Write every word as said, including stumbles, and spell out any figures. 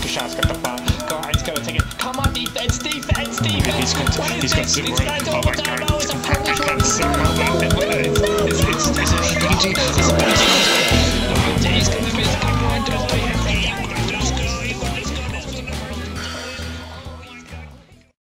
Shah's got the bar. Go on, he's going to take it. Come on, defense, defense, defense. He's got to, he's got to These guys all the time. Oh, it's a Polish one. so well. It's, it's, it's, it's a strategy. It's a